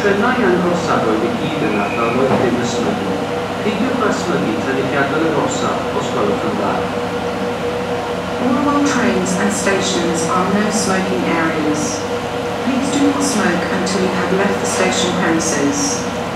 Trennau angosafod i gyd yna fel roedd dim ysmygu. Peidiwch â ysmygu traddodiadol y gorsaf os gwelwch yn dda. All of our trains and stations are no smoking areas. Please do not smoke until you have left the station premises.